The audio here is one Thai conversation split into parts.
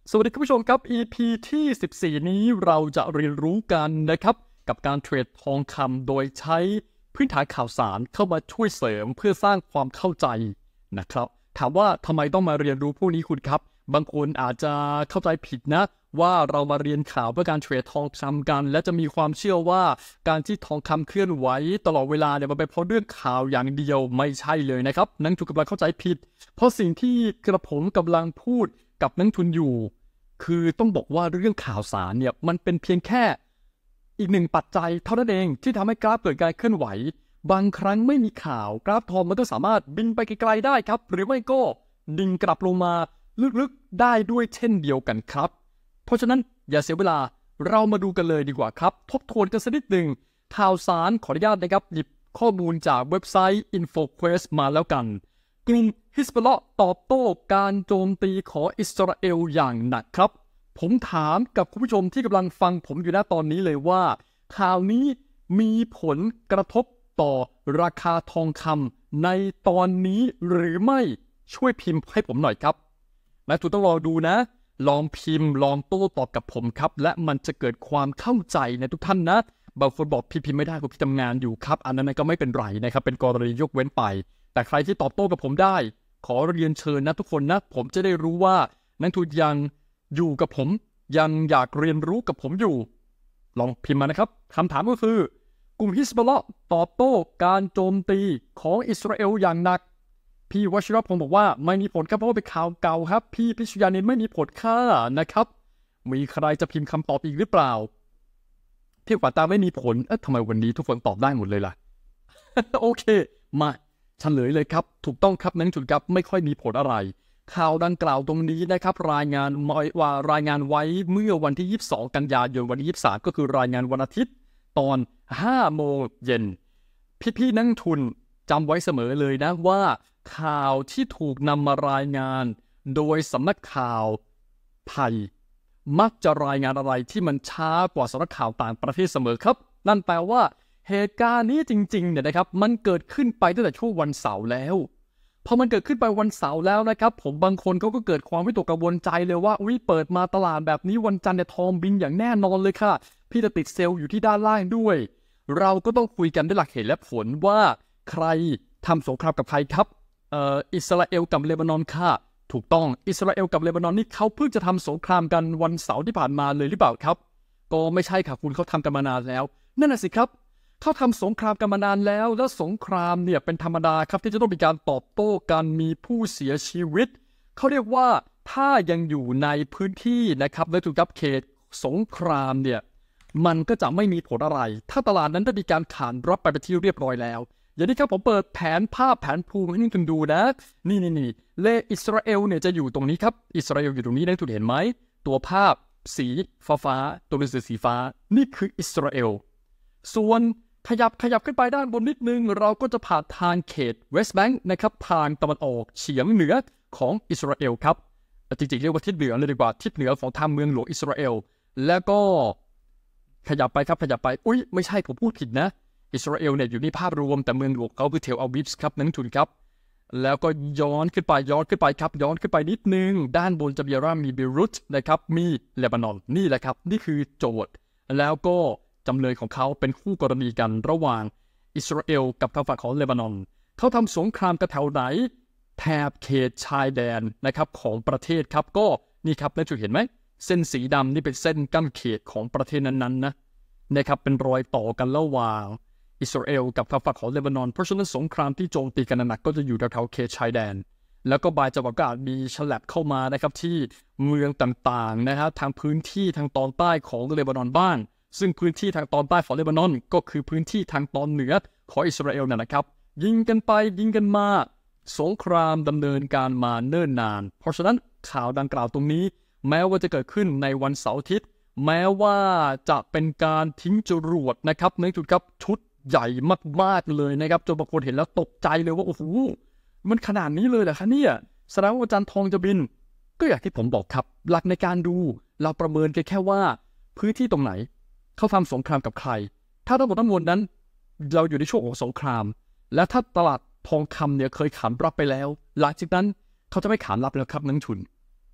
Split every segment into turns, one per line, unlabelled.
สวัสดีคุณผู้ชมครับ EP ที่14นี้เราจะเรียนรู้กันนะครับกับการเทรดทองคำโดยใช้พื้นฐานข่าวสารเข้ามาช่วยเสริมเพื่อสร้างความเข้าใจนะครับถามว่าทำไมต้องมาเรียนรู้พวกนี้คุณครับบางคนอาจจะเข้าใจผิดนะว่าเรามาเรียนข่าวเพื่อการเทรดทองคำกันและจะมีความเชื่อว่าการที่ทองคำเคลื่อนไหวตลอดเวลาเนี่ยมันเป็นเพราะเรื่องข่าวอย่างเดียวไม่ใช่เลยนะครับนักทุนกำลังเข้าใจผิดเพราะสิ่งที่กระผมกำลังพูดกับนักทุนอยู่คือต้องบอกว่าเรื่องข่าวสารเนี่ยมันเป็นเพียงแค่อีกหนึ่งปัจจัยเท่านั้นเองที่ทำให้กราฟเกิดการเคลื่อนไหวบางครั้งไม่มีข่าวกราฟทองมันก็สามารถบินไปไกลๆได้ครับหรือไม่ก็ดิ่งกลับลงมาลึกๆได้ด้วยเช่นเดียวกันครับเพราะฉะนั้นอย่าเสียเวลาเรามาดูกันเลยดีกว่าครับทบทวนกันสักนิดหนึ่งข่าวสารขออนุญาตนะครับหยิบข้อมูลจากเว็บไซต์ InfoQuest มาแล้วกันกลุ่มฮิสบอลเลาะห์ตอบโต้การโจมตีของอิสราเอลอย่างหนักครับผมถามกับคุณผู้ชมที่กำลังฟังผมอยู่ณตอนนี้เลยว่าข่าวนี้มีผลกระทบต่อราคาทองคำในตอนนี้หรือไม่ช่วยพิมพ์ให้ผมหน่อยครับและทุกต้องรอดูนะลองพิมพ์ลองโต้ตอบกับผมครับและมันจะเกิดความเข้าใจในทุกท่านนะบางคนบอกพิมพ์ไม่ได้ผมทำงานอยู่ครับอันนั้นก็ไม่เป็นไรนะครับเป็นกรณียกเว้นไปแต่ใครที่ตอบโต้กับผมได้ขอเรียนเชิญนะทุกคนนะผมจะได้รู้ว่านักทุนยังอยู่กับผมยังอยากเรียนรู้กับผมอยู่ลองพิมพ์มานะครับคำถามก็คือกลุ่มฮิสบอลเลาะห์ตอบโต้การโจมตีของอิสราเอลอย่างหนักพี่วชิรพงศ์บอกว่าไม่มีผลครับเพราะว่าเป็นข่าวเก่าครับพี่พิชยานินไม่มีผลค่ะนะครับมีใครจะพิมพ์คำตอบอีกหรือเปล่าพี่ขวัญตาไม่มีผลทำไมวันนี้ทุกคนตอบได้หมดเลยล่ะ โอเคมาเฉลยเลยครับถูกต้องครับนักทุนครับไม่ค่อยมีผลอะไรข่าวดังกล่าวตรงนี้นะครับรายงานไว้เมื่อวันที่22กันยายนวันที่23ก็คือรายงานวันอาทิตย์ตอน5 โมงเย็นพี่ๆนักทุนจำไว้เสมอเลยนะว่าข่าวที่ถูกนำมารายงานโดยสำนักข่าวไทยมักจะรายงานอะไรที่มันช้ากว่าสำนักข่าวต่างประเทศเสมอครับนั่นแปลว่าเหตุการณ์นี้จริงๆเนี่ยนะครับมันเกิดขึ้นไปตั้งแต่ช่วงวันเสาร์แล้วพอมันเกิดขึ้นไปวันเสาร์แล้วนะครับผมบางคนเขาก็เกิดความวิตกกังวลใจเลยว่าเปิดมาตลาดแบบนี้วันจันทร์เนี่ยทองบินอย่างแน่นอนเลยค่ะพี่จะติดเซลล์อยู่ที่ด้านล่างด้วยเราก็ต้องคุยกันด้วยหลักเหตุและผลว่าใครทำสงครามกับใครครับอิสราเอลกับเลบานอนค่ะถูกต้องอิสราเอลกับเลบานอนนี่เขาเพิ่งจะทำสงครามกันวันเสาร์ที่ผ่านมาเลยหรือเปล่าครับก็ไม่ใช่ค่ะคุณเขาทำกันมานานแล้วนั่นน่ะสิครับเขาทำสงครามกันมานานแล้วสงครามเนี่ยเป็นธรรมดาครับที่จะต้องมีการตอบโต้กันมีผู้เสียชีวิตเขาเรียกว่าถ้ายังอยู่ในพื้นที่นะครับและถูกกับเขตสงครามเนี่ยมันก็จะไม่มีผลอะไรถ้าตลาดนั้นได้มีการขานรับไปเป็นที่เรียบร้อยแล้วอย่างนี้ครับผมเปิดแผนภาพแผนภูมิให้คุณดูนะนี่เลอิสราเอลเนี่ยจะอยู่ตรงนี้ครับอิสราเอลอยู่ตรงนี้นะทุกเห็นไหมตัวภาพสีฟ้าตัวหนังสือสีฟ้านี่คืออิสราเอลส่วนขยับขึ้นไปด้านบนนิดนึงเราก็จะผ่านทางเขตเวสต์แบงค์นะครับทางตะวันออกเฉียงเหนือของอิสราเอลครับจริงๆเรียกว่าทิศเหนือเลยดีกว่าทิศเหนือของทางเมืองหลวงอิสราเอลแล้วก็ขยับไปไม่ใช่ผมพูดผิดนะอิสราเอลเนี่ยอยู่ในภาพรวมแต่เมืองหลวงเขาคือเทลอาวิฟครับนักทุนครับแล้วก็ย้อนขึ้นไปครับย้อนขึ้นไปนิดนึงด้านบนจะมีเบรุตนะครับมีเลบานอนนี่แหละครับนี่คือโจทย์แล้วก็จำเลยของเขาเป็นคู่กรณีกันระหว่างอิสราเอลกับทางฝั่งของเลบานอนเขาทำสงครามกันแถวไหนแถบเขตชายแดนนะครับของประเทศครับก็นี่ครับนักทุนเห็นไหมเส้นสีดำนี่เป็นเส้นกั้นเขตของประเทศนั้นๆนะครับเป็นรอยต่อกันระหว่างอิสราเอลกับทางฝั่งของเลบานอนเพราะฉะนั้นสงครามที่โจมตีกันหนักก็จะอยู่แถวเขตชายแดนแล้วก็บายจังหวะก็อาจมีฉลับเข้ามานะครับที่เมืองต่างๆนะครับทางพื้นที่ทางตอนใต้ของเลบานอนบ้างซึ่งพื้นที่ทางตอนใต้ของเลบานอนก็คือพื้นที่ทางตอนเหนือของอิสราเอลนะครับยิงกันไปยิงกันมาสงครามดำเนินการมาเนิ่นนานเพราะฉะนั้นข่าวดังกล่าวตรงนี้แม้ว่าจะเกิดขึ้นในวันเสาร์อาทิตย์แม้ว่าจะเป็นการทิ้งจรวดนะครับในจุดครับชุดใหญ่มากๆเลยนะครับจนบางคนเห็นแล้วตกใจเลยว่าโอ้โหมันขนาดนี้เลยเหรอคะเนี่ยแสดงว่าวันจันทร์ทองจะบินก็อย่างที่ผมบอกครับหลักในการดูเราประเมินแค่ว่าพื้นที่ตรงไหนเขาทำสงครามกับใครถ้าทั้งหมดทั้งมวลนั้นเราอยู่ในช่วงของสงครามและถ้าตลาดทองคำเนี่ยเคยขานรับไปแล้วหลังจากนั้นเขาจะไม่ขานรับแล้วครับนักทุน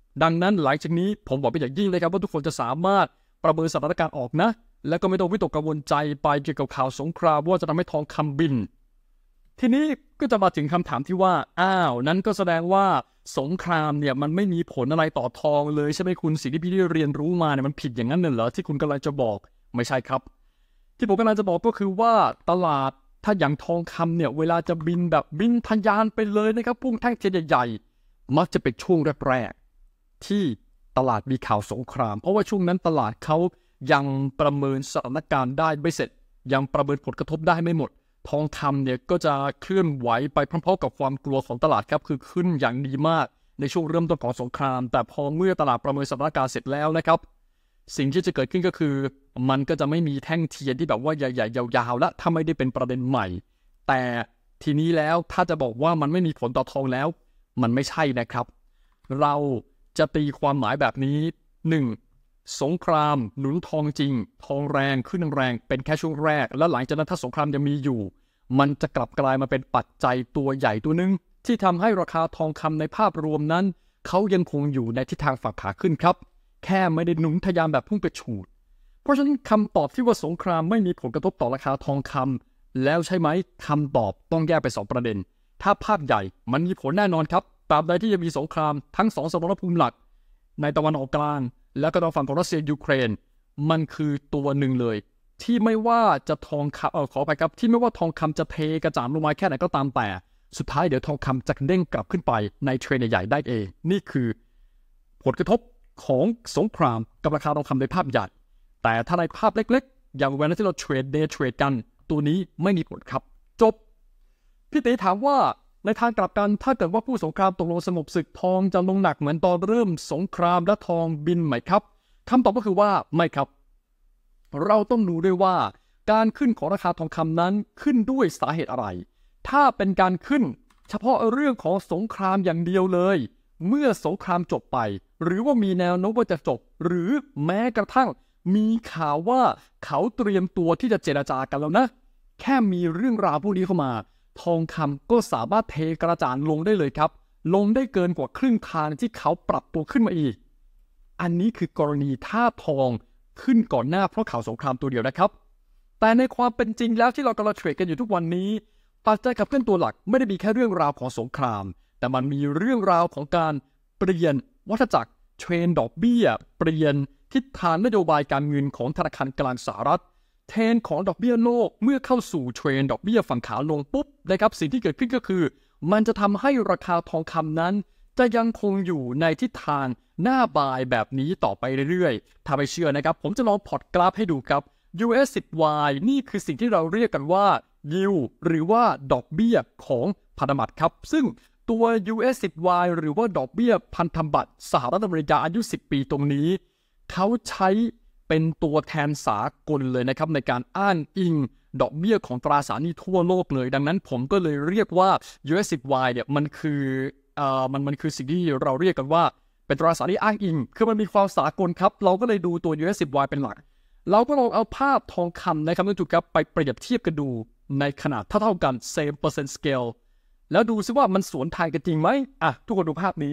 ดังนั้นหลังจากนี้ผมหวังเป็นอย่างยิ่งเลยครับว่าทุกคนจะสามารถประเมินสถานการณ์ออกนะและก็ไม่ต้องวิตกกังวลใจไปเกี่ยวกับข่าวสงครามว่าจะทำให้ทองคำบินทีนี้ก็จะมาถึงคำถามที่ว่านั้นก็แสดงว่าสงครามเนี่ยมันไม่มีผลอะไรต่อทองเลยใช่ไหมคุณสิ่งที่พี่ได้เรียนรู้มาเนี่ยมันผิดอย่างนั้นเหรอที่คุณกำลังจะบอกไม่ใช่ครับที่ผมกำลังจะบอกก็คือว่าตลาดถ้าอย่างทองคำเนี่ยเวลาจะบินแบบบินทะยานไปเลยนะครับพุ่งแท่งเทียนใหญ่ๆมักจะเป็นช่วงแรกๆที่ตลาดมีข่าวสงครามเพราะว่าช่วงนั้นตลาดเขายังประเมินสถานการณ์ได้ไม่เสร็จยังประเมินผลกระทบได้ไม่หมดทองคำเนี่ยก็จะเคลื่อนไหวไปพร้อมๆกับความกลัวของตลาดครับคือขึ้นอย่างดีมากในช่วงเริ่มต้นของสงครามแต่พอเมื่อตลาดประเมินสถานการณ์เสร็จแล้วนะครับสิ่งที่จะเกิดขึ้นก็คือมันก็จะไม่มีแท่งเทียนที่แบบว่าใหญ่ๆยาวๆและถ้าไม่ได้เป็นประเด็นใหม่แต่ทีนี้แล้วถ้าจะบอกว่ามันไม่มีผลต่อทองแล้วมันไม่ใช่นะครับเราจะตีความหมายแบบนี้ 1. สงครามหนุนทองจริงทองแรงขึ้นแรงเป็นแค่ช่วงแรกแล้วหลังจากนั้นถ้าสงครามยังมีอยู่มันจะกลับกลายมาเป็นปัจจัยตัวใหญ่ตัวนึงที่ทำให้ราคาทองคำในภาพรวมนั้นเขายังคงอยู่ในทิศทางฝั่งขาขึ้นครับแค่ไม่ได้หนุนทะยานแบบพุ่งไปฉูดเพราะฉะนั้นคำตอบที่ว่าสงครามไม่มีผลกระทบต่อราคาทองคำแล้วใช่ไหมคำตอบต้องแยกไป2ประเด็นถ้าภาพใหญ่มันมีผลแน่นอนครับตราบใดที่ยังมีสงครามทั้ง2สมรภูมิหลักในตะวันออกกลางและก็ทางฝั่งของรัสเซียยูเครนมันคือตัวหนึ่งเลยที่ไม่ว่าจะทองคำขอไปครับที่ไม่ว่าทองคำจะเทกระจายลงมาแค่ไหนก็ตามแต่สุดท้ายเดี๋ยวทองคำจะเด้งกลับขึ้นไปในเทรนด์ใหญ่ได้เองนี่คือผลกระทบของสงครามกับราคาทองคำในภาพใหญ่แต่ถ้าในภาพเล็กๆอย่างเวลาที่เราเทรดเดย์เทรดกันตัวนี้ไม่มีผลครับจบพี่ตีถามว่าในทางกลับกันถ้าเกิดว่าผู้สงครามตกลงสงบศึกทองจะลงหนักเหมือนตอนเริ่มสงครามและทองบินไหมครับคำตอบก็คือว่าไม่ครับเราต้องดูด้วยว่าการขึ้นของราคาทองคำนั้นขึ้นด้วยสาเหตุอะไรถ้าเป็นการขึ้นเฉพาะเรื่องของสงครามอย่างเดียวเลยเมื่อสงครามจบไปหรือว่ามีแนวโน้มว่าจะจบหรือแม้กระทั่งมีข่าวว่าเขาเตรียมตัวที่จะเจรจากันแล้วนะแค่มีเรื่องราวพวกนี้เข้ามาทองคำก็สามารถเทกระจายลงได้เลยครับลงได้เกินกว่าครึ่งทางที่เขาปรับตัวขึ้นมาอีกอันนี้คือกรณีถ้าทองขึ้นก่อนหน้าเพราะข่าวสงครามตัวเดียวนะครับแต่ในความเป็นจริงแล้วที่เรากำลังเทรดกันอยู่ทุกวันนี้ปัจจัยขับเคลื่อนตัวหลักไม่ได้มีแค่เรื่องราวของสงครามแต่มันมีเรื่องราวของการเปลี่ยนวัฏจักรเทรนดอกเบี้ยเปลี่ยนทิศทางนโยบายการเงินของธนาคารกลางสหรัฐเทรนของดอกเบี้ยโลกเมื่อเข้าสู่เทรนดอกเบี้ยฝั่งขาลงปุ๊บนะครับสิ่งที่เกิดขึ้นก็คือมันจะทำให้ราคาทองคำนั้นจะยังคงอยู่ในทิศทางหน้าบายแบบนี้ต่อไปเรื่อยๆถ้าไม่เชื่อนะครับผมจะลองพอร์ตกราฟให้ดูครับ US 10Y นี่คือสิ่งที่เราเรียกกันว่า yield หรือว่าดอกเบี้ยของพันธบัตรครับซึ่งตัว US 10Y หรือว่าดอกเบี้ยพันธบัตรสหรัฐอเมริกาอายุ10 ปีตรงนี้เขาใช้เป็นตัวแทนสากลเลยนะครับในการอ้างอิงดอกเบี้ยของตราสารหนี้ทั่วโลกเลยดังนั้นผมก็เลยเรียกว่า US 10Y เนี่ยมันคือสิ่งที่เราเรียกกันว่าเป็นตราสารหนี้อ้างอิงคือมันมีความสากลครับเราก็เลยดูตัว US 10Y เป็นหลักเราก็ลองเอาภาพทองคำนะครับทุกท่านครับไปเปรียบเทียบกันดูในขนาดเท่ากัน same percent scale แล้วดูซิว่ามันสวนทางกันจริงไหมทุกคนดูภาพนี้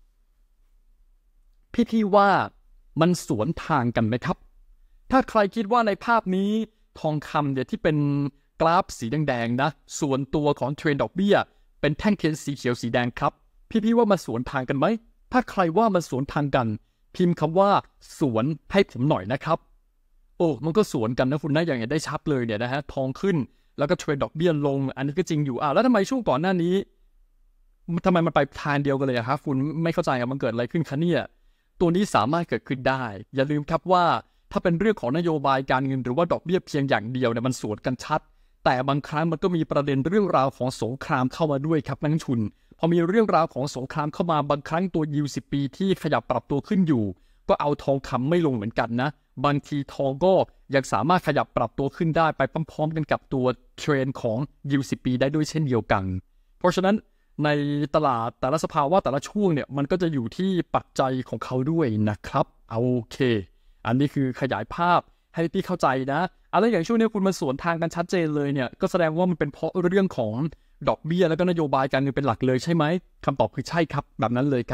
พี่ว่ามันสวนทางกันไหมครับถ้าใครคิดว่าในภาพนี้ทองคำเนี่ยที่เป็นกราฟสีแดงๆนะส่วนตัวของเทรนด์ดอกเบี้ยเป็นแท่งเทียนสีเขียวสีแดงครับพี่ว่ามันสวนทางกันไหมถ้าใครว่ามันสวนทางกันพิมพ์คำว่าสวนให้ผมหน่อยนะครับมันก็สวนกันนะคุณนะอย่างเห็นได้ชัดเลยเนี่ยนะฮะทองขึ้นแล้วก็เทรนด์ดอกเบี้ยลงอันนี้ก็จริงอยู่แล้วทำไมช่วงก่อนหน้านี้ทำไมมันไปทางเดียวกันเลยครับคุณไม่เข้าใจมันเกิดอะไรขึ้นคะเนี่ยตัวนี้สามารถเกิดขึ้นได้อย่าลืมครับว่าถ้าเป็นเรื่องของนโยบายการเงินหรือว่าดอกเบี้ยเพียงอย่างเดียวเนี่ยมันสวนกันชัดแต่บางครั้งมันก็มีประเด็นเรื่องราวของสงครามเข้ามาด้วยครับนักลงทุนพอมีเรื่องราวของสงครามเข้ามาบางครั้งตัวยิว10 ปีที่ขยับปรับตัวขึ้นอยู่ก็เอาทองคำไม่ลงเหมือนกันนะบางทีทองก็ยังสามารถขยับปรับตัวขึ้นได้ไปพร้อมๆกันกับตัวเทรนของยิว10 ปีได้ด้วยเช่นเดียวกันเพราะฉะนั้นในตลาดแต่ละสภาวะแต่ละช่วงเนี่ยมันก็จะอยู่ที่ปัจจัยของเขาด้วยนะครับโอเคอันนี้คือขยายภาพให้พี่เข้าใจนะอะไรอย่างช่วงนี้คุณมันสวนทางกันชัดเจนเลยเนี่ยก็แสดงว่ามันเป็นเพราะเรื่องของดอกเบี้ยแล้วก็นโยบายการเงินเป็นหลักเลยใช่ไหมคำตอบคือใช่ครับแบบนั้นเลยครับ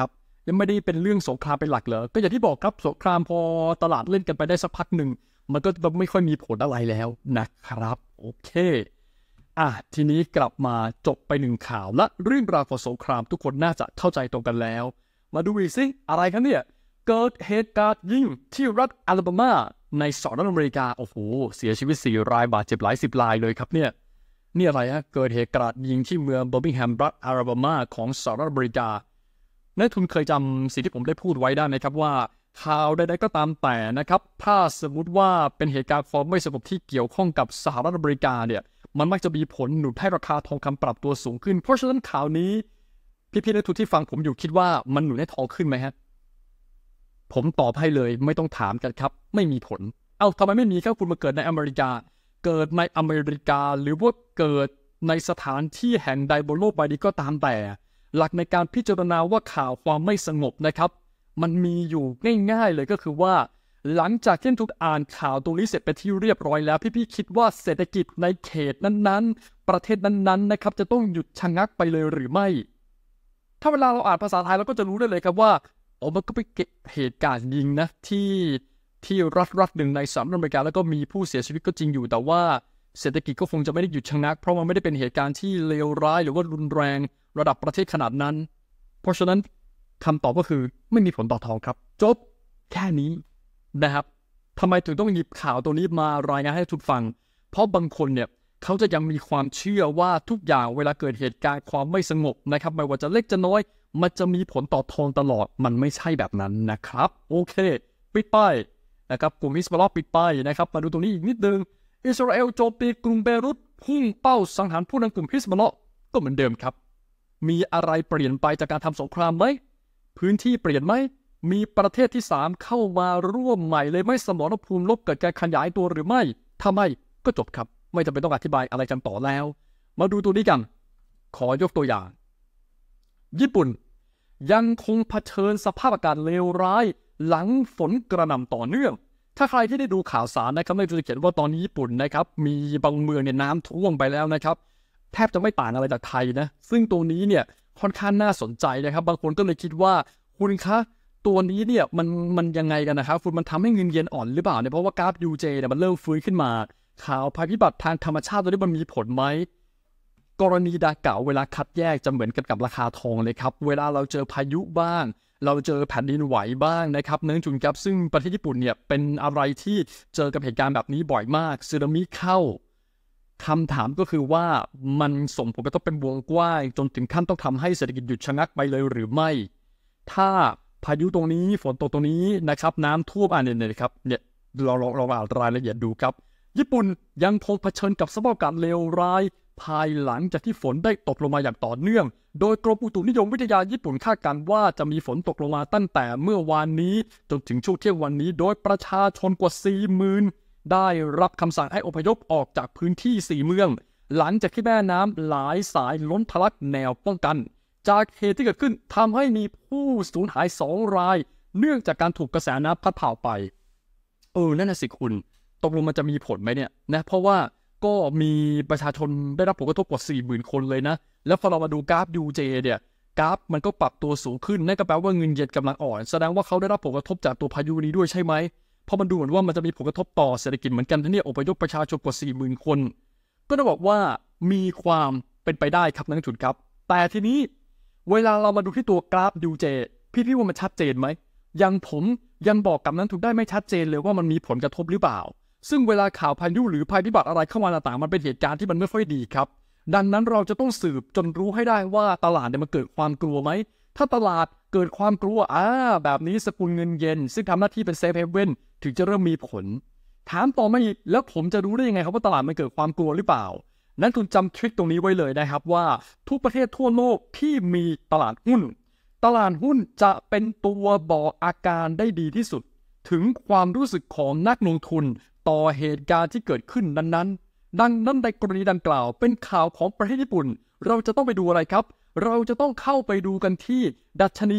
ยังไม่ได้เป็นเรื่องสงครามเป็นหลักเหรอก็อย่างที่บอกครับสงครามพอตลาดเล่นกันไปได้สักพักหนึ่งมันก็ไม่ค่อยมีผลอะไรแล้วนะครับโอเคทีนี้กลับมาจบไปหนึ่งข่าวและเรื่องราวของสงครามทุกคนน่าจะเข้าใจตรงกันแล้วมาดูอีกสิอะไรครับเนี่ยเกิดเหตุการณ์ยิงที่รัฐอลาบามาในสหรัฐอเมริกาโอ้โหเสียชีวิต4 รายบาดเจ็บหลาย10 รายเลยครับเนี่ยนี่อะไรฮะเกิดเหตุการณ์ยิงที่เมืองเบอร์มิงแฮมรัฐอลาบามาของสหรัฐอเมริกานักทุนเคยจำสิ่งที่ผมได้พูดไว้ได้ไหมครับว่าข่าวใดๆก็ตามแต่นะครับถ้าสมมติว่าเป็นเหตุการณ์ความไม่สงบที่เกี่ยวข้องกับสหรัฐอเมริกาเนี่ยมันมักจะมีผลหนุนให้ราคาทองคำปรับตัวสูงขึ้นเพราะฉะนั้นข่าวนี้พี่ๆนักทุนที่ฟังผมอยู่คิดว่ามันหนุนให้ทองขึ้นไหมฮะผมตอบให้เลยไม่ต้องถามกันครับไม่มีผลทำไมไม่มีครับคุณมาเกิดในอเมริกาเกิดในอเมริกาหรือว่าเกิดในสถานที่แห่งใดบนโลกใบนี้ก็ตามแต่หลักในการพิจารณาว่าข่าวความไม่สงบนะครับมันมีอยู่ง่ายๆเลยก็คือว่าหลังจากที่ทุกอ่านข่าวตรงนี้เสร็จไปที่เรียบร้อยแล้วพี่ๆคิดว่าเศรษฐกิจในเขตนั้นๆประเทศนั้นๆนะครับจะต้องหยุดชะงักไปเลยหรือไม่ถ้าเวลาเราอ่านภาษาไทยเราก็จะรู้ได้เลยครับว่ามันก็ไปเก็บเหตุการณ์ยิงนะที่รัฐหนึ่งในสหรัฐอเมริกาแล้วก็มีผู้เสียชีวิตก็จริงอยู่แต่ว่าเศรษฐกิจก็คงจะไม่ได้หยุดชะงักเพราะมันไม่ได้เป็นเหตุการณ์ที่เลวร้ายหรือว่ารุนแรงระดับประเทศขนาดนั้นเพราะฉะนั้นคำตอบก็คือไม่มีผลต่อทองครับจบแค่นี้นะครับทำไมถึงต้องหยิบข่าวตัวนี้มารายงานให้ทุกฟังเพราะบางคนเนี่ยเขาจะยังมีความเชื่อว่าทุกอย่างเวลาเกิดเหตุการณ์ความไม่สงบนะครับไม่ว่าจะเล็กจะน้อยมันจะมีผลต่อทองตลอดมันไม่ใช่แบบนั้นนะครับโอเคปิดป้ายนะครับกลุ่มฮิซบอลลอฮ์ปิดป้ายนะครับมาดูตรงนี้อีกนิดนึงอิสราเอลโจมตีกรุงเบรุตพุ่งเป้าสังหารผู้นำกลุ่มฮิซบอลลอฮ์ก็เหมือนเดิมครับมีอะไรเปลี่ยนไปจากการทำสงครามไหมพื้นที่เปลี่ยนไหมมีประเทศที่3เข้ามาร่วมใหม่เลยไม่สมรภูมิลบเกิดการขยายตัวหรือไม่ถ้าไม่ก็จบครับไม่จำเป็นต้องอธิบายอะไรกันต่อแล้วมาดูตัวนี้กันขอยกตัวอย่างญี่ปุ่นยังคงเผชิญสภาพอากาศเลวร้ายหลังฝนกระหน่ำต่อเนื่องถ้าใครที่ได้ดูข่าวสารนะครับจะเห็นว่าตอนนี้ญี่ปุ่นนะครับมีบางเมืองเนี่ยน้ำท่วมไปแล้วนะครับแทบจะไม่ต่างอะไรจากไทยนะซึ่งตัวนี้เนี่ยค่อนข้างน่าสนใจนะครับบางคนก็เลยคิดว่าคุณคะตัวนี้เนี่ยมันยังไงกันนะครับคุณมันทำให้เงินเยนอ่อนหรือเปล่าเนี่ยเพราะว่ากราฟ UJ เนี่ยมันเริ่มฟื้นขึ้นมาข่าวภัยพิบัติทางธรรมชาติตัวนี้มันมีผลไหมกรณีดังกล่าวเวลาคัดแยกจะเหมือนกันกับราคาทองเลยครับเวลาเราเจอพายุบ้างเราเจอแผ่นดินไหวบ้างนะครับเนื่องจากครับซึ่งประเทศญี่ปุ่นเนี่ยเป็นอะไรที่เจอกับเหตุการณ์แบบนี้บ่อยมากสึนามิเข้าคำถามก็คือว่ามันส่งผลกระทบเป็นวงกว้างจนถึงขั้นต้องทำให้เศรษฐกิจหยุดชะงักไปเลยหรือไม่ถ้าพายุตรงนี้ฝนตกตรงนี้นะครับน้ำท่วมเนี่ยครับเนี่ยเราอ่านรายละเอียดดูครับญี่ปุ่นยังคงเผชิญกับสภาพอากาศเลวร้ายภายหลังจากที่ฝนได้ตกลงมาอย่างต่อเนื่องโดยกรมอุตุนิยมวิทยาญี่ปุ่นคาดการณ์ว่าจะมีฝนตกลงมาตั้งแต่เมื่อวานนี้จนถึงช่วงเที่ยงวันนี้โดยประชาชนกว่า 40,000 ได้รับคำสั่งให้อพยพออกจากพื้นที่4เมืองหลังจากที่แม่น้ำหลายสายล้นทะลักแนวป้องกันจากเหตุที่เกิดขึ้นทำให้มีผู้สูญหาย2 รายเนื่องจากการถูกกระแสน้ำพัดผ่าไปนั่นน่ะสิคุณตกลงมันจะมีผลไหมเนี่ยนะเพราะว่าก็มีประชาชนได้รับผลกระทบกว่า 40,000 คนเลยนะแล้วพอเรามาดูกราฟ UJ เนี่ยกราฟมันก็ปรับตัวสูงขึ้นนั่นก็แปลว่าเงินเยนกำลังอ่อนแสดงว่าเขาได้รับผลกระทบจากตัวพายุนี้ด้วยใช่ไหมเพราะมันดูเหมือนว่ามันจะมีผลกระทบต่อเศรษฐกิจเหมือนกันที่เนี่ยอพยพประชาชนกว่า 40,000 คนก็ต้องบอกว่ามีความเป็นไปได้ครับนักลงทุนครับแต่ทีนี้เวลาเรามาดูที่ตัวกราฟ UJ พี่ว่ามันชัดเจนไหมยังผมยังบอกกับนักลงทุนได้ไม่ชัดเจนเลยว่ามันมีผลกระทบหรือเปล่าซึ่งเวลาข่าวพายุหรือภัยพิบัติอะไรเข้ามาต่างๆมันเป็นเหตุการณ์ที่มันไม่ค่อยดีครับดังนั้นเราจะต้องสืบจนรู้ให้ได้ว่าตลาดเนี่ยมันเกิดความกลัวไหมถ้าตลาดเกิดความกลัวแบบนี้สกุลเงินเยนซึ่งทำหน้าที่เป็นเซฟเฮเว่นถึงจะเริ่มมีผลถามต่อมาอีกแล้วผมจะรู้ได้ยังไงครับว่าตลาดมันเกิดความกลัวหรือเปล่านั้นคุณจำทริคตรงนี้ไว้เลยนะครับว่าทุกประเทศทั่วโลกที่มีตลาดหุ้นจะเป็นตัวบอกอาการได้ดีที่สุดถึงความรู้สึกของนักลงทุนต่อเหตุการณ์ที่เกิดขึ้นนั้นดังนั้นในกรณีดังกล่าวเป็นข่าวของประเทศญี่ปุ่นเราจะต้องไปดูอะไรครับเราจะต้องเข้าไปดูกันที่ดัชนี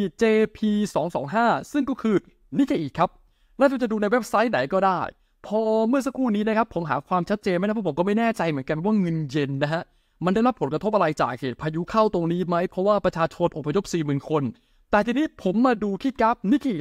JP225 ซึ่งก็คือนิเคอิครับและเราจะดูในเว็บไซต์ไหนก็ได้พอเมื่อสักครู่นี้นะครับผมหาความชัดเจนไม่ได้เพราะผมก็ไม่แน่ใจเหมือนกันว่าเงินเยนนะฮะมันได้รับผลกระทบอะไรจากเหตุพายุเข้าตรงนี้ไหมเพราะว่าประชาชนอพยพ 40,000 คนแต่ทีนี้ผมมาดูที่กราฟนิกเกิ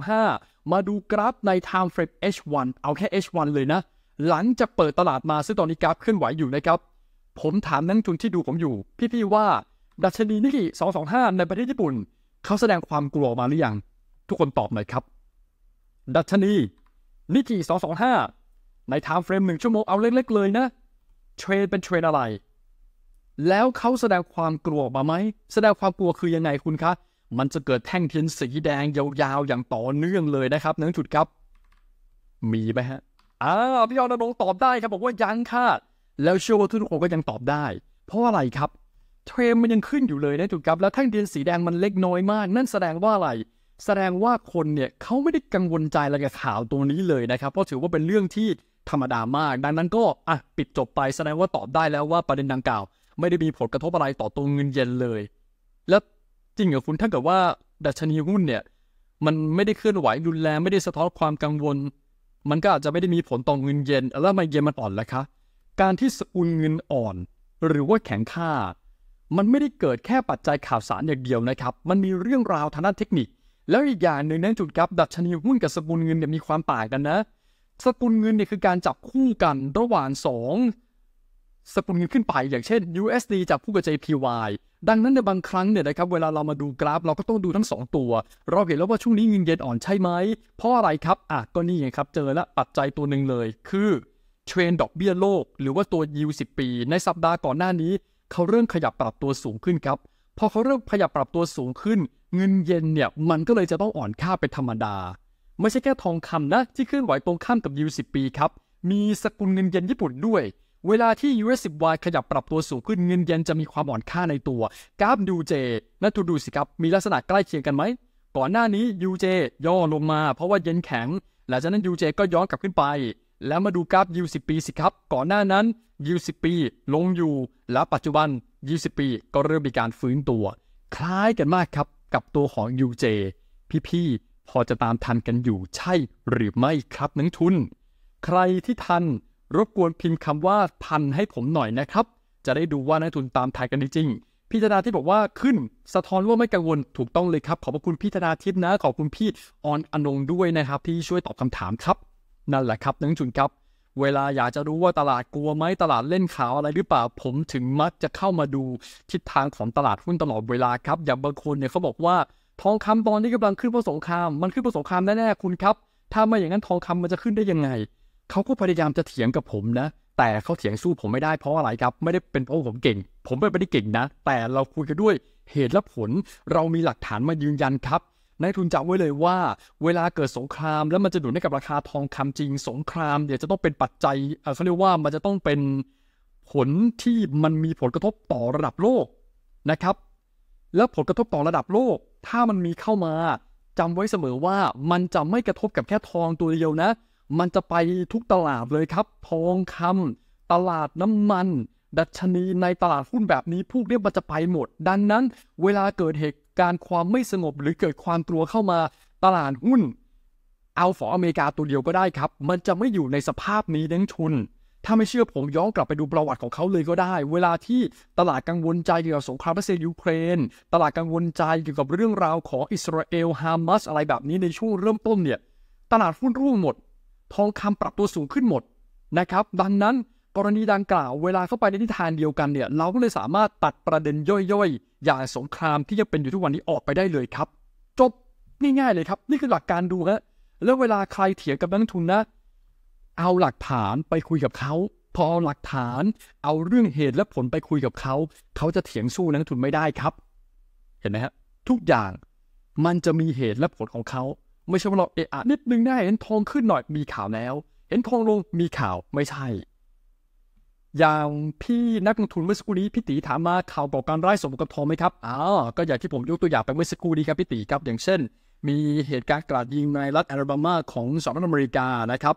225มาดูกราฟใน time frame H1 เอาแค่ H1 เลยนะหลังจากเปิดตลาดมาซึ่งตอนนี้กราฟเคลื่อนไหวอยู่นะครับผมถามนักลงทุนที่ดูผมอยู่พี่ๆว่าดัชนีนิกเกิ225ในประเทศญี่ปุ่นเขาแสดงความกลัวมาหรือยังทุกคนตอบหน่อยครับดัชนีนิกเกิ225ใน time frame 1 ชั่วโมงเอาเล็กๆเลยนะเทรนเป็นเทรนอะไรแล้วเขาแสดงความกลัวมาไหมแสดงความกลัวคือยังไงคุณคะมันจะเกิดแท่งเทียนสีแดงยาวๆอย่างต่อเนื่องเลยนะครับนักจุดครับมีไหมฮะพี่อรณรงค์ตอบได้ครับบอกว่ายังค่ะแล้วเชื่อว่าทุกคนก็ยังตอบได้เพราะอะไรครับเทรนมันยังขึ้นอยู่เลยนะจุดครับแล้วแท่งเทียนสีแดงมันเล็กน้อยมากนั่นแสดงว่าอะไรแสดงว่าคนเนี่ยเขาไม่ได้กังวลใจอะไรกับข่าวตัวนี้เลยนะครับเพราะถือว่าเป็นเรื่องที่ธรรมดามากดังนั้นก็ปิดจบไปแสดงว่าตอบได้แล้วว่าประเด็นดังกล่าวไม่ได้มีผลกระทบอะไรต่อตัวเงินเยนเลยแล้วจริงเหรอคุณถ้าเกิดว่าดัชนีหุ้นเนี่ยมันไม่ได้เคลื่อนไหวรุนแรงไม่ได้สะท้อนความกังวลมันก็อาจจะไม่ได้มีผลต่อเงินเยนแล้วมันเยนมันอ่อนแล้วคะการที่สกุลเงินอ่อนหรือว่าแข็งค่ามันไม่ได้เกิดแค่ปัจจัยข่าวสารอย่างเดียวนะครับมันมีเรื่องราวทางด้านเทคนิคแล้วอีกอย่างหนึ่งนั่นจุดครับดัชนีหุ้นกับสกุลเงินเนี่ยมีความต่างกันนะสกุลเงินเนี่ยคือการจับคู่กันระหว่าง2สกุลเงินขึ้นไปอย่างเช่น USD จับคู่กับ JPY ดังนั้นในบางครั้งเนี่ยนะครับเวลาเรามาดูกราฟเราก็ต้องดูทั้ง2ตัวเราเห็นแล้วว่าช่วงนี้เงินเยนอ่อนใช่ไหมเพราะอะไรครับก็นี่ไงครับเจอแล้วปัจจัยตัวหนึ่งเลยคือเทรนดอกเบี้ยโลกหรือว่าตัว yield 10 ปีในสัปดาห์ก่อนหน้านี้เขาเริ่มขยับปรับตัวสูงขึ้นครับพอเขาเริ่มขยับปรับตัวสูงขึ้นเงินเยนเนี่ยมันก็เลยจะต้องอ่อนค่าเป็นธรรมดาไม่ใช่แค่ทองคำนะที่เคลื่อนไหวตรงข้ามกับ yield 10 ปีครับมีสกุลเงินเยนญี่ปุ่นด้วยเวลาที่ US10Y ขยับปรับตัวสูงขึ้นเงินเยนจะมีความอ่อนค่าในตัวกราฟ UJ นั่นดูสิครับมีลักษณะใกล้เคียงกันไหมก่อนหน้านี้ UJ ย่อลงมาเพราะว่าเยนแข็งหลังจากนั้น UJ ก็ย้อนกลับขึ้นไปแล้วมาดูกราฟ U10 ปีสิครับก่อนหน้านั้น U10 ปีลงอยู่แล้วปัจจุบัน U10 ปีก็เริ่มมีการฟื้นตัวคล้ายกันมากครับกับตัวของ UJ พี่ๆพอจะตามทันกันอยู่ใช่หรือไม่ครับนักทุนใครที่ทันรบกวนพิมพ์คำว่าทันให้ผมหน่อยนะครับจะได้ดูว่านักทุนตามทันกันจริงๆพี่ธนาที่บอกว่าขึ้นสะท้อนว่าไม่กังวลถูกต้องเลยครับขอบคุณพี่ธนาทิพย์นะขอบคุณพี่ออนอนงด้วยนะครับที่ช่วยตอบคำถามครับนั่นแหละครับนักทุนครับเวลาอยากจะรู้ว่าตลาดกลัวไหมตลาดเล่นข่าวอะไรหรือเปล่าผมถึงมักจะเข้ามาดูทิศทางของตลาดหุ้นตลอดเวลาครับอย่างบางคนเนี่ยเขาบอกว่าทองคำตอนนี้กำลังขึ้นเพราะสงครามมันขึ้นเพราะสงครามแน่ๆคุณครับถ้าไม่อย่างนั้นทองคำมันจะขึ้นได้ยังไงเขาก็พยายามจะเถียงกับผมนะแต่เขาเถียงสู้ผมไม่ได้เพราะอะไรครับไม่ได้เป็นเพราะผมเก่งผมไม่ได้เก่งนะแต่เราคุยกันด้วยเหตุและผลเรามีหลักฐานมายืนยันครับนักทุนจำไว้เลยว่าเวลาเกิดสงครามแล้วมันจะหนุนให้กับราคาทองคำจริงสงครามเนี่ยจะต้องเป็นปัจจัยเขาเรียกว่ามันจะต้องเป็นผลที่มันมีผลกระทบต่อระดับโลกนะครับแล้วผลกระทบต่อระดับโลกถ้ามันมีเข้ามาจำไว้เสมอว่ามันจะไม่กระทบกับแค่ทองตัวเดียวนะมันจะไปทุกตลาดเลยครับทองคำตลาดน้ำมันดัชนีในตลาดหุ้นแบบนี้พวกนี้มันจะไปหมดดังนั้นเวลาเกิดเหตุการณ์ความไม่สงบหรือเกิดความกลัวเข้ามาตลาดหุ้นเอาของอเมริกาตัวเดียวก็ได้ครับมันจะไม่อยู่ในสภาพนี้นักทุนถ้าไม่เชื่อผมย้อนกลับไปดูประวัติของเขาเลยก็ได้เวลาที่ตลาดกังวลใจเกี่ยวกับสงครามรัสเซียยูเครนตลาดกังวลใจเกี่ยวกับเรื่องราวของอิสราเอลฮามาสอะไรแบบนี้ในช่วงเริ่มต้นเนี่ยตลาดหุ้นร่วงหมดทองคำปรับตัวสูงขึ้นหมดนะครับดังนั้นกรณีดังกล่าวเวลาเข้าไปในทิศทางเดียวกันเนี่ยเราก็เลยสามารถตัดประเด็นย่อยๆอย่างสงครามที่ยังเป็นอยู่ทุกวันนี้ออกไปได้เลยครับจบง่ายๆเลยครับนี่คือหลักการดูฮะแล้วเวลาใครเถียงกับนักลงทุนนะเอาหลักฐานไปคุยกับเขาพอเอาหลักฐานเอาเรื่องเหตุและผลไปคุยกับเขาเขาจะเถียงสู้นักลงทุนไม่ได้ครับเห็นไหมฮะทุกอย่างมันจะมีเหตุและผลของเขาไม่ใช่ว่าเรานิดนึงได้เห็นทองขึ้นหน่อยมีข่าวแล้วเห็นทองลงมีข่าวไม่ใช่อย่างพี่นักลงทุนเมื่อสักครู่นี้พี่ตีถามมาข่าวก่อการร้ายสมกับทองไหมครับก็อย่างที่ผมยกตัวอย่างไปเมื่อสักครู่นี้ครับพี่ตีครับอย่างเช่นมีเหตุการณ์กราดยิงในรัฐแอลาบามาของสหรัฐอเมริกานะครับ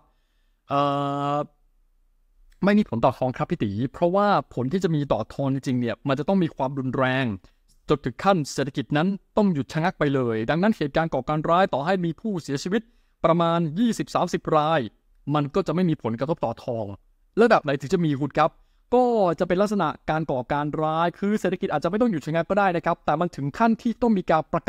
ไม่มีผลต่อทองครับพี่ตีเพราะว่าผลที่จะมีต่อทองจริงๆเนี่ยมันจะต้องมีความรุนแรงจนถึงขั้นเศรษฐกิจนั้นต้องหยุดชะงักไปเลยดังนั้นเหตุการณ์ก่อการร้ายต่อให้มีผู้เสียชีวิตประมาณ 20-30 รายมันก็จะไม่มีผลกระทบต่อทองระดับไหนถึงจะมีคุณครับก็จะเป็นลักษณะการก่อการร้ายคือเศรษฐกิจอาจจะไม่ต้องหยุดชะงักก็ได้นะครับแต่มันถึงขั้นที่ต้องมีการประกาศ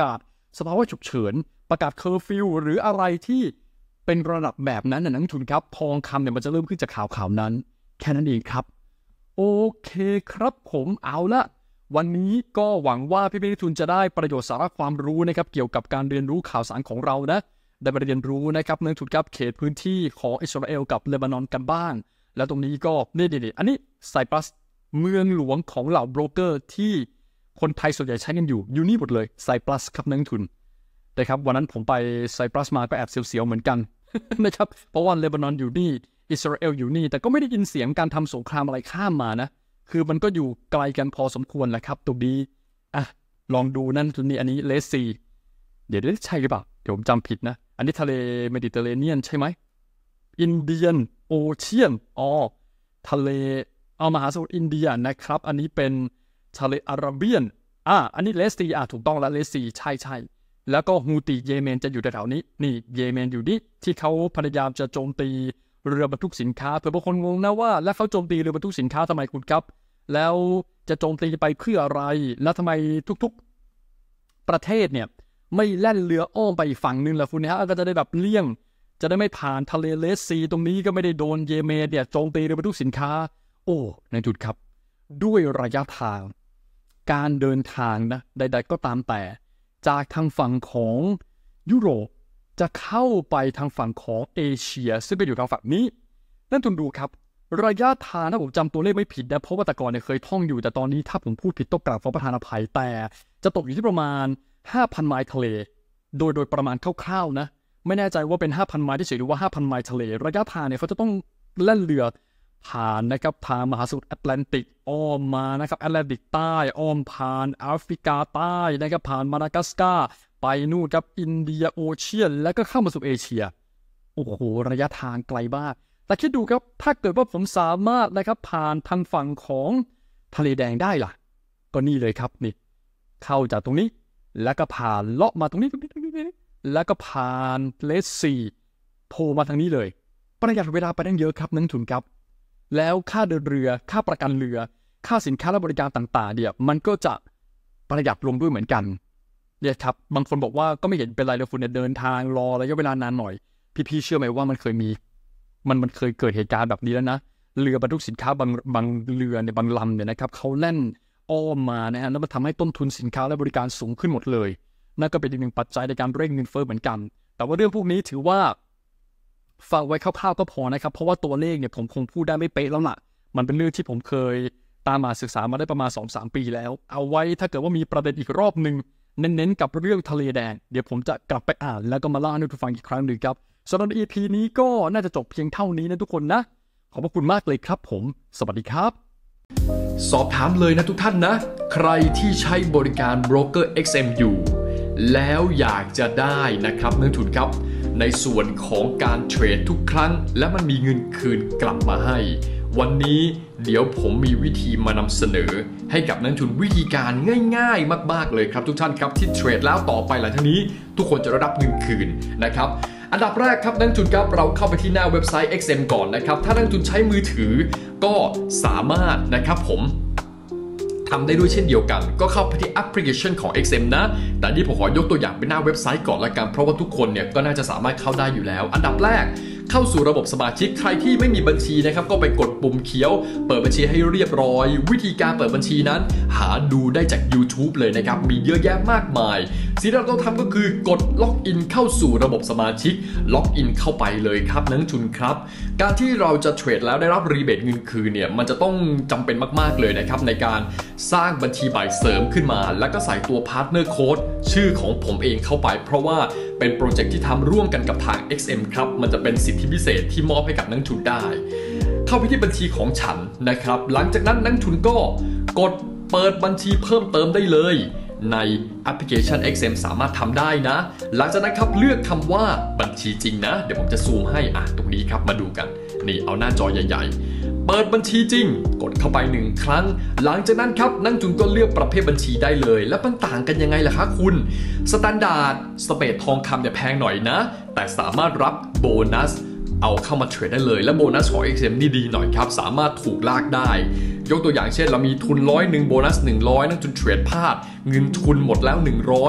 สภาวะฉุกเฉินประกาศเคอร์ฟิวหรืออะไรที่เป็นระดับแบบนั้นนักลงทุนครับทองคำเนี่ยมันจะเริ่มขึ้นจากข่าวนั้นแค่นั้นเองครับโอเคครับผมเอาละวันนี้ก็หวังว่าพี่นักลงทุนจะได้ประโยชน์สาระความรู้นะครับเกี่ยวกับการเรียนรู้ข่าวสารของเรานะได้มาเรียนรู้นะครับนักลงทุนครับเขตพื้นที่ของอิสราเอลกับเลบานอนกันบ้างแล้วตรงนี้ก็นี่อันนี้ไซปรัสเมืองหลวงของเหล่าโบรกเกอร์ที่คนไทยส่วนใหญ่ใช้กันอยู่นี่หมดเลยไซปรัสครับนักลงทุนนะครับวันนั้นผมไปไซปรัสมาก็แอบเสียวๆเหมือนกัน นะครับเพราะว่าเลบานอนอยู่นี่อิสราเอลอยู่นี่แต่ก็ไม่ได้ยินเสียงการทำสงครามอะไรข้ามมานะคือมันก็อยู่ไกลกันพอสมควรแหละครับตรงนี้ลองดูนั่นตรงนี้อันนี้เลสซีเดี๋ยวใช่หรือเปล่าเดี๋ยวผมจำผิดนะอันนี้ทะเลเมดิเตอร์เรเนียนใช่ไหมอินเดียนโอเชียนทะเลมหาสมุทรอินเดียนะครับอันนี้เป็นทะเลอาระเบียนอันนี้เลสซีถูกต้องแล้วเลสซีใช่แล้วก็ฮูติเยเมนจะอยู่แถวๆนี้นี่เยเมนอยู่นี่ที่เขาพยายามจะโจมตีเรือบรรทุกสินค้าเผื่อบางคนงงนะว่าแล้วเขาโจมตีเรือบรรทุกสินค้าทำไมคุณครับแล้วจะโจมตีไปเพื่ออะไรแล้วทำไมทุกๆประเทศเนี่ยไม่แล่นเรืออ้อมไปอีกฝั่งนึงล่ะคุณนะก็จะได้แบบเลี่ยงจะได้ไม่ผ่านทะเลเลสซีตรงนี้ก็ไม่ได้โดนเยเมนเนี่ยโจมตีเรือบรรทุกสินค้าในจุดครับด้วยระยะทางการเดินทางนะใดๆก็ตามแต่จากทางฝั่งของยุโรปจะเข้าไปทางฝั่งของเอเชียซึ่งเป็นอยู่ทางฝั่งนี้นั่นทุนดูครับระยะทางถ้าผมจำตัวเลขไม่ผิดนะเพราะว่าแต่ก่อนเนี่ยเคยท่องอยู่แต่ตอนนี้ถ้าผมพูดผิดต้องกราบขอประทานอภัยแต่จะตกอยู่ที่ประมาณ 5,000 ไมล์ทะเลโดยประมาณคร่าวๆนะไม่แน่ใจว่าเป็น 5,000 ไมล์ที่เฉยหรือว่า 5,000 ไมล์ทะเลระยะทางเนี่ยเขาจะต้องแล่นเรือผ่านนะครับทางมหาสมุทรแอตแลนติกอ้อมมานะครับแอตแลนติกใต้อ้อมผ่านแอฟริกาใต้นะครับผ่านมาดากัสการ์ไปนู่นครับอินเดียโอเชียนแล้วก็เข้ามาสู่เอเชียโอ้โหระยะทางไกลมากแต่คิดดูครับถ้าเกิดว่าผมสามารถนะครับผ่านทางฝั่งของทะเลแดงได้ล่ะก็นี่เลยครับนี่เข้าจากตรงนี้แล้วก็ผ่านเลาะมาตรงนี้แล้วก็ผ่านเลสซีโผล่มาทางนี้เลยประหยัดเวลาไปได้เยอะครับนักทุนครับแล้วค่าเดินเรือค่าประกันเรือค่าสินค้าและบริการต่างๆเนี่ยมันก็จะประหยัดลงด้วยเหมือนกันเนี่ยครับบางคนบอกว่าก็ไม่เห็นเป็นไรเลยคุณเนี่ยเดินทางรอระยะเวลานานหน่อยพี่ๆเชื่อไหมว่ามันเคยมีมันเคยเกิดเหตุการณ์แบบนี้แล้วนะเรือบรรทุกสินค้าบางเรือในบางลำเนี่ยนะครับเขาแล่นอ้อมมานะฮะแล้วมันทำให้ต้นทุนสินค้าและบริการสูงขึ้นหมดเลยนั่นก็เป็นอีกหนึ่งปัจจัยในการเร่งเงินเฟ้อเหมือนกันแต่ว่าเรื่องพวกนี้ถือว่าฟังไว้คร่าวๆก็พอนะครับเพราะว่าตัวเลขเนี่ยผมคงพูดได้ไม่เป๊ะแล้วล่ะมันเป็นเรื่องที่ผมเคยตามมาศึกษามาได้ประมาณ 2-3 ปีแล้วเอาไว้ถ้าเกิดว่ามีประเด็นอีกรอบนึงเน้นๆกับเรื่องทะเลแดงเดี๋ยวผมจะกลับไปอ่านแล้วก็มาเล่าให้ทุกฟังอีกครั้งหนึ่งครับสำหรับ EP นี้ก็น่าจะจบเพียงเท่านี้นะทุกคนนะขอบคุณมากเลยครับผมสวัสดีครับสอบถามเลยนะทุกท่านนะใครที่ใช้บริการ Broker XM อยู่แล้วอยากจะได้นะครับนักทุนครับในส่วนของการเทรดทุกครั้งและมันมีเงินคืนกลับมาให้วันนี้เดี๋ยวผมมีวิธีมานำเสนอให้กับนักทุนวิธีการง่ายๆมากๆเลยครับทุกท่านครับที่เทรดแล้วต่อไปหลังจากนี้ทุกคนจะได้รับเงินคืนนะครับอันดับแรกครับนักทุนครับเราเข้าไปที่หน้าเว็บไซต์ XM ก่อนนะครับถ้านักทุนใช้มือถือก็สามารถนะครับผมทำได้ด้วยเช่นเดียวกันก็เข้าไปที่แอปพลิเคชันของ XM นะแต่นี่ผมขอยกตัวอย่างเป็นหน้าเว็บไซต์ก่อนละกันเพราะว่าทุกคนเนี่ยก็น่าจะสามารถเข้าได้อยู่แล้วอันดับแรกเข้าสู่ระบบสมาชิกใครที่ไม่มีบัญชีนะครับก็ไปกดปุ่มเขียวเปิดบัญชีให้เรียบร้อยวิธีการเปิดบัญชีนั้นหาดูได้จาก YouTube เลยนะครับมีเยอะแยะมากมายสิ่งที่เราต้องทำก็คือกดล็อกอินเข้าสู่ระบบสมาชิกล็อกอินเข้าไปเลยครับนักทุนครับการที่เราจะเทรดแล้วได้รับรีเบทเงินคืนเนี่ยมันจะต้องจำเป็นมากๆเลยนะครับในการสร้างบัญชีใหม่เสริมขึ้นมาแล้วก็ใส่ตัวพาร์ทเนอร์โค้ดชื่อของผมเองเข้าไปเพราะว่าเป็นโปรเจกต์ที่ทำร่วมกันกับทาง XM ครับมันจะเป็นสิทธิพิเศษที่มอบให้กับนักทุนได้เข้าไปที่บัญชีของฉันนะครับหลังจากนั้นนักทุนก็กดเปิดบัญชีเพิ่มเติมได้เลยในแอปพลิเคชัน XM สามารถทำได้นะหลังจากนั้นครับเลือกคำว่าบัญชีจริงนะเดี๋ยวผมจะซูมให้ตรงนี้ครับมาดูกันนี่เอาหน้าจอใหญ่ๆเปิดบัญชีจริงกดเข้าไป1ครั้งหลังจากนั้นครับนักทุนก็เลือกประเภทบัญชีได้เลยแล้วมันต่างกันยังไงล่ะคะคุณสแตนดาร์ดสเปรดทองคำเนี่ยแพงหน่อยนะแต่สามารถรับโบนัสเอาเข้ามาเทรดได้เลยและโบนัสของ XM นี่ดีหน่อยครับสามารถถูกลากได้ยกตัวอย่างเช่นเรามีทุน100โบนัส100นักทุนเทรดพลาดเงินทุนหมดแล้ว100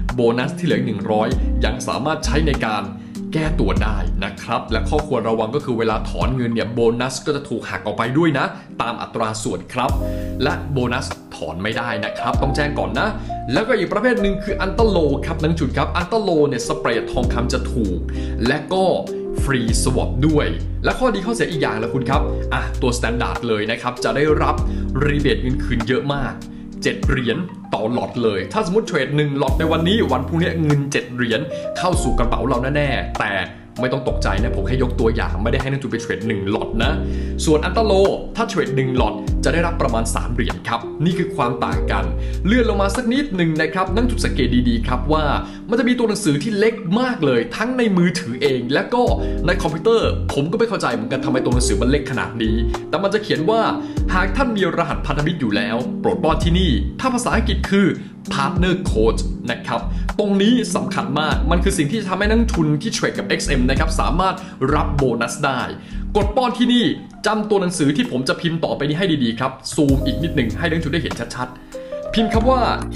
โบนัสที่เหลือ100ยังสามารถใช้ในการแก้ตัวได้นะครับและข้อควรระวังก็คือเวลาถอนเงินเนี่ยโบนัสก็จะถูกหักออกไปด้วยนะตามอัตราส่วนครับและโบนัสถอนไม่ได้นะครับต้องแจ้งก่อนนะแล้วก็อีกประเภทหนึ่งคืออันเตอร์โลครับนังจุดครับอันเตอร์โลเนี่ยสเปรดทองคำจะถูกและก็ฟรีสวอปด้วยและข้อดีข้อเสียอีกอย่างละคุณครับตัวสแตนดาร์ดเลยนะครับจะได้รับรีเบทเงินคืนเยอะมาก7เหรียญต่อหลอตเลยถ้าสมมติเทรด1หลอตในวันนี้วันพรุ่งนี้เงิน7เหรียญเข้าสู่กระเป๋าเราแน่ๆแต่ไม่ต้องตกใจนะผมแค่ยกตัวอย่างไม่ได้ให้นักทุนไปเทรด1หลอตนะส่วนอันเตอร์โลถ้าเทรด1หลอตจะได้รับประมาณ3เหรียญครับนี่คือความต่างกันเลื่อนลงมาสักนิดหนึ่งนะครับนักทุนสังเกตดีๆครับว่ามันจะมีตัวหนังสือที่เล็กมากเลยทั้งในมือถือเองและก็ในคอมพิวเตอร์ผมก็ไม่เข้าใจเหมือนกันทำไมตัวหนังสือมันเล็กขนาดนี้แต่มันจะเขียนว่าหากท่านมีรหัสพันธมิตรอยู่แล้วโปรดป้อนที่นี่ถ้าภาษาอังกฤษคือ Partner Code นะครับตรงนี้สำคัญมากมันคือสิ่งที่จะทำให้นักทุนที่เทรดกับ XM นะครับสามารถรับโบนัสได้กดป้อนที่นี่จำตัวหนังสือที่ผมจะพิมพ์ต่อไปนี้ให้ดีๆครับซูมอีกนิดหนึ่งให้นักทุนได้เห็นชัดๆพิมพ์คำว่า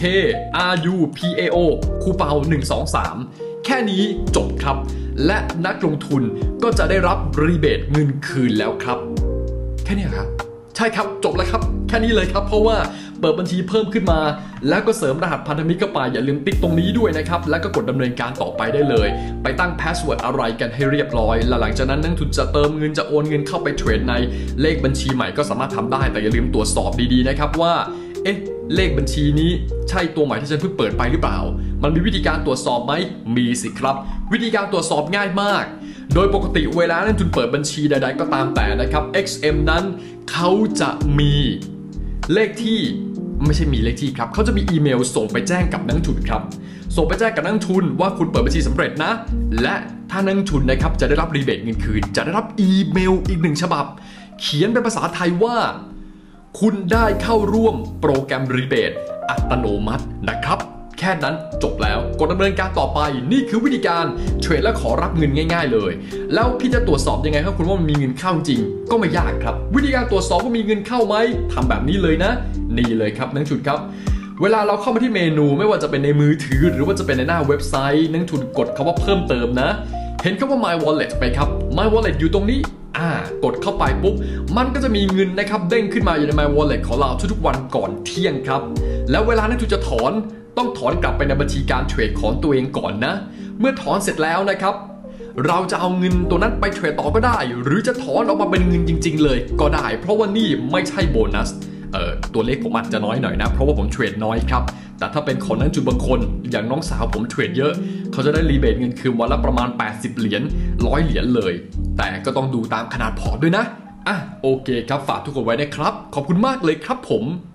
KRUPAO คูเปา123แค่นี้จบครับและนักลงทุนก็จะได้รับรีเบทเงินคืนแล้วครับแค่นี้ครับใช่ครับจบแล้วครับแค่นี้เลยครับเพราะว่าเปิดบัญชีเพิ่มขึ้นมาแล้วก็เสริมรหัสพันธมิตรเข้าไปอย่าลืมติ๊กตรงนี้ด้วยนะครับแล้วก็กดดำเนินการต่อไปได้เลยไปตั้งพาสเวิร์ดอะไรกันให้เรียบร้อยแล้วหลังจากนั้นนักทุนจะเติมเงินจะโอนเงินเข้าไปเทรดในเลขบัญชีใหม่ก็สามารถทำได้แต่อย่าลืมตรวจสอบดีๆนะครับว่าเลขบัญชีนี้ใช่ตัวใหม่ที่ฉันเพิ่งเปิดไปหรือเปล่ามันมีวิธีการตรวจสอบไหมมีสิครับวิธีการตรวจสอบง่ายมากโดยปกติเวลานักทุนเปิดบัญชีใดๆก็ตามแต่นะครับ XM นั้นเขาจะมีเลขที่ไม่ใช่มีเลขที่ครับเขาจะมีอีเมลส่งไปแจ้งกับนักทุนครับส่งไปแจ้งกับนักทุนว่าคุณเปิดบัญชีสำเร็จนะและถ้านักทุนนะครับจะได้รับรีเบทเงินคืนจะได้รับอีเมลอีก1ฉบับเขียนเป็นภาษาไทยว่าคุณได้เข้าร่วมโปรแกรมรีเบทอัตโนมัตินะครับแค่นั้นจบแล้วกดดำเนินการต่อไปนี่คือวิธีการเทรดและขอรับเงินง่ายๆเลยแล้วพี่จะตรวจสอบยังไงครับคุณว่ามันมีเงินเข้าจริงก็ไม่ยากครับวิธีการตรวจสอบว่ามีเงินเข้าไหมทำแบบนี้เลยนะนี่เลยครับนักทุนครับเวลาเราเข้ามาที่เมนูไม่ว่าจะเป็นในมือถือหรือว่าจะเป็นในหน้าเว็บไซต์นักทุนกดคำว่าเพิ่มเติมนะเห็นคำว่า My Wallet ไปครับ My Wallet อยู่ตรงนี้กดเข้าไปปุ๊บมันก็จะมีเงินนะครับเด้งขึ้นมาอยู่ใน My Wallet ของเราทุกๆวันก่อนเที่ยงครับแล้วเวลานักทุนจะถอนต้องถอนกลับไปในบัญชีการเทรดของตัวเองก่อนนะเมื่อถอนเสร็จแล้วนะครับเราจะเอาเงินตัวนั้นไปเทรดต่อก็ได้หรือจะถอนออกมาเป็นเงินจริงๆเลยก็ได้เพราะว่านี่ไม่ใช่โบนัสตัวเลขผมอาจจะน้อยหน่อยนะเพราะว่าผมเทรดน้อยครับแต่ถ้าเป็นคนนักจุดบางคนอย่างน้องสาวผมเทรดเยอะเขาจะได้รีเบทเงินคืนวันละประมาณ80เหรียญ100เหรียญเลยแต่ก็ต้องดูตามขนาดพอร์ตด้วยนะโอเคครับฝากทุกคนไว้นะครับขอบคุณมากเลยครับผม